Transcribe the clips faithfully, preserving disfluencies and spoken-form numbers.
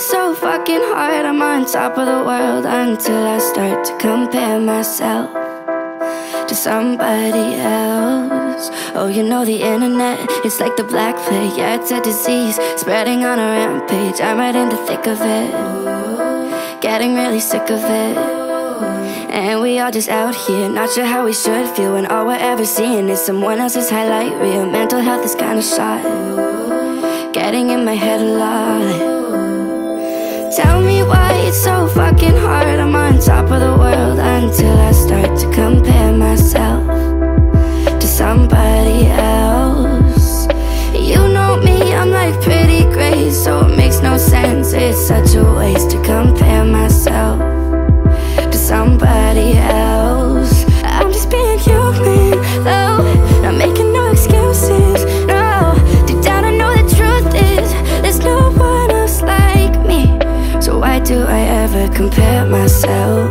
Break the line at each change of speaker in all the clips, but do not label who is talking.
it's so fucking hard. I'm on top of the world until I start to compare myself to somebody else. Oh, you know the internet, it's like the Black Plague. Yeah, it's a disease spreading on a rampage. I'm right in the thick of it, getting really sick of it. And we all just out here, not sure how we should feel when all we're ever seeing is someone else's highlight reel. Mental health is kinda shot, getting in my head a lot. Tell me why it's so fucking hard. I'm on top of the world until I start to compare myself to somebody else. You know me, I'm like pretty great, so it makes no sense. It's such a waste to compare myself to somebody else. I'm just being human, though, not making no excuses, no. Deep down I know the truth is there's no one else like me. So why do I ever compare myself?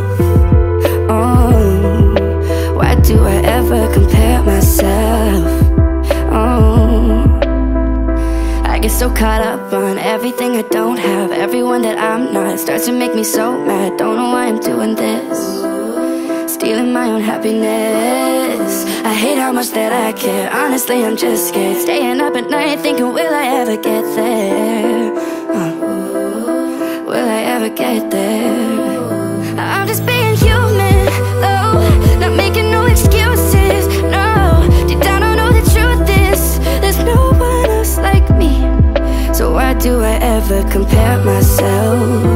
Oh, why do I ever compare myself? Oh, I get so caught up on everything I don't have, everyone that I'm not. It starts to make me so mad, don't know why I'm doing this, stealing my own happiness. I hate how much that I care, honestly I'm just scared. Staying up at night thinking, will I ever get there? uh, Will I ever get there? I'm just being human, though, not making no excuses, no. Deep down I know the truth is there's no one else like me. So why do I ever compare myself?